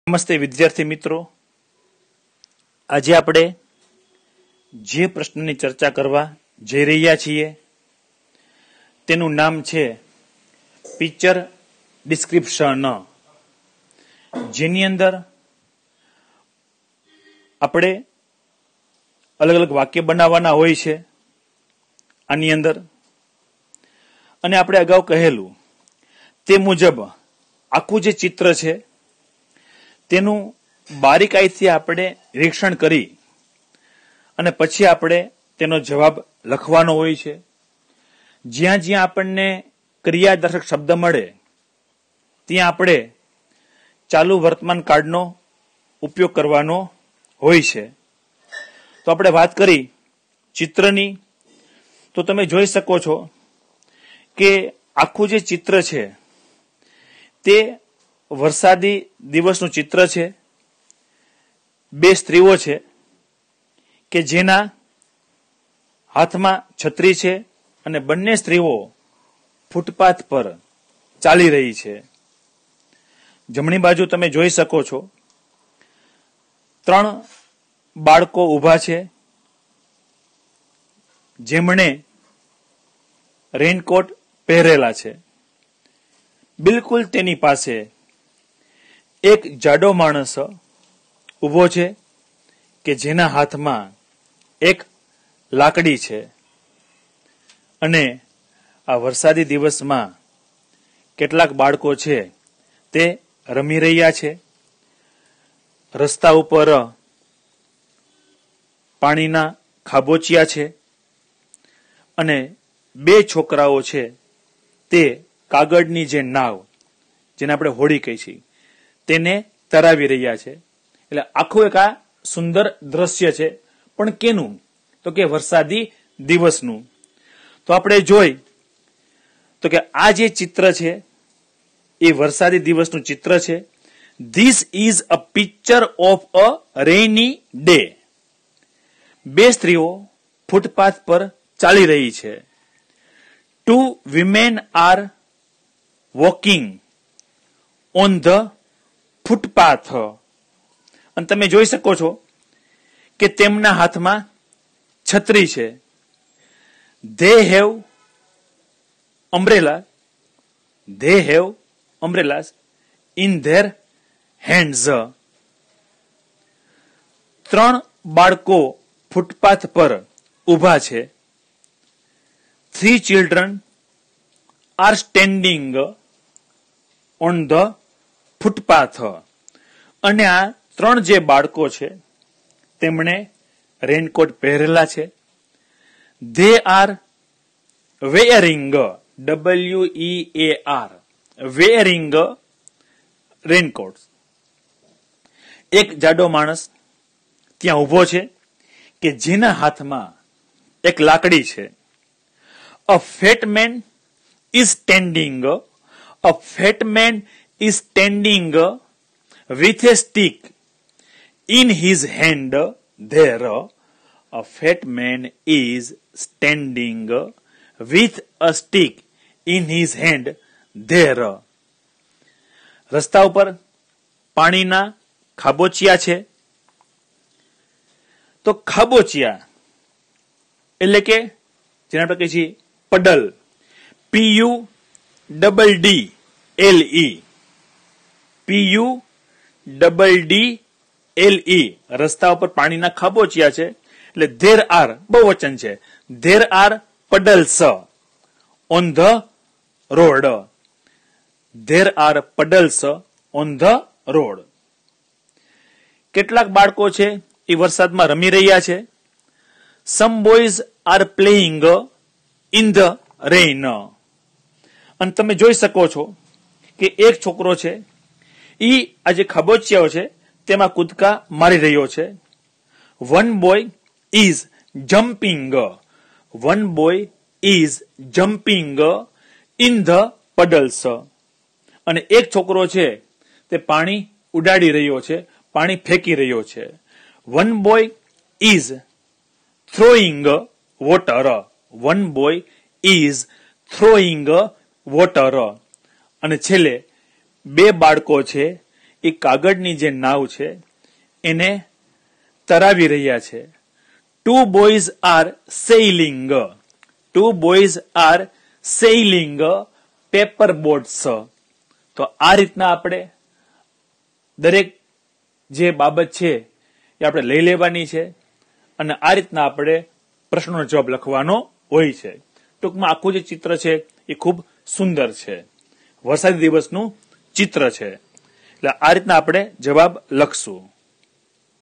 નમસ્તે વિદ્યાર્થી મિત્રો, આજે આપણે જે પ્રશ્નની ચર્ચા કરવા જઈ રહ્યા છીએ તેનું નામ છે પિક્ચર ડિસ્ક્રિપ્શન, જેની અંદર આપણે અલગ અલગ વાક્ય બનાવવાના હોય છે આની અંદર, અને આપણે અગાઉ કહેલું તે મુજબ આખું જે ચિત્ર છે તેનું બારીકાઈથી આપણે નિરીક્ષણ કરી અને પછી આપણે તેનો જવાબ લખવાનો હોય છે. જ્યાં જ્યાં આપણને ક્રિયાદર્શક શબ્દ મળે ત્યાં આપણે ચાલુ વર્તમાન કાળનો ઉપયોગ કરવાનો હોય છે. તો આપણે વાત કરી ચિત્રની, તો તમે જોઈ શકો છો કે આખું જે ચિત્ર છે તે વરસાદી દિવસનું ચિત્ર છે. બે સ્ત્રીઓ છે કે જેના હાથમાં છત્રી છે અને બંને સ્ત્રીઓ ફૂટપાથ પર ચાલી રહી છે. જમણી બાજુ તમે જોઈ શકો છો 3 બાળકો ઊભા છે જેમણે રેનકોટ પહેરેલા છે. બિલકુલ તેની પાસે એક જાડો માણસ ઊભો છે કે જેના હાથમાં એક લાકડી છે, અને આ વરસાદી દિવસમાં કેટલાક બાળકો છે તે રમી રહ્યા છે. રસ્તા ઉપર પાણીના ખાબોચિયા છે અને 2 છોકરાઓ છે તે કાગળની જે નાવ, જેને આપણે હોડી કહી છીએ, તેને તરાવી રહ્યા છે. એટલે આખું એક આ સુંદર દ્રશ્ય છે, પણ કેનું? તો કે વરસાદી દિવસનું. તો આપણે જોઈ તો કે આ જે ચિત્ર છે એ વરસાદી દિવસનું ચિત્ર છે. This is a picture of a rainy day. 2 સ્ત્રીઓ ફૂટપાથ પર ચાલી રહી છે. 2 women are walking on the footpath. અને તમે જોઈ શકો છો કે તેમના હાથમાં છત્રી છે. they have umbrellas in their hands. 3 બાળકો ફૂટપાથ પર ઊભા છે. 3 children are standing on the footpath. અને આ 3 જે બાળકો છે તેમણે રેનકોટ પહેરેલા છે. they are wearing, WEAR, wearing raincoats. એક જાડો માણસ ત્યાં ઊભો છે કે જેના હાથમાં એક લાકડી છે. a fat man is standing with a stick in his hand there. A fat man is standing with a stick in his hand there. રસ્તા ઉપર પાણીના ખાબોચિયા છે. તો ખાબોચિયા એટલે કે જેને આપણે કહીએ છીએ પડલ, PUDDLE. રસ્તા ઉપર પાણીના ખાબોચિયા છે એટલે there are બહુવચન છે. there are puddles on the road. there are puddles on the road. કેટલાક બાળકો છે એ વરસાદમાં રમી રહ્યા છે. some boys are playing in the rain. અને તમે જોઈ શકો છો કે એક છોકરો છે ઈ આ જે ખાબોચિયાઓ છે તેમાં કૂદકા મારી રહ્યો છે. one boy is jumping in the puddles. અને એક છોકરો છે તે પાણી ઉડાડી રહ્યો છે, પાણી ફેંકી રહ્યો છે. one boy is throwing water. one boy is throwing water. અને છેલ્લે 2 બાળકો છે એ કાગળની જે નાવ છે એને તરાવી રહ્યા છે. 2 boys are sailing. 2 boys are sailing paper boats. તો આ રીતના આપણે દરેક જે બાબત છે એ આપણે લઈ લેવાની છે અને આ રીતના આપણે પ્રશ્નનો જવાબ લખવાનો હોય છે. ટૂંકમાં આખું જે ચિત્ર છે એ ખૂબ સુંદર છે. વરસાદી દિવસનું ચિત્ર છે એટલે આ રીતના આપણે જવાબ લખશું.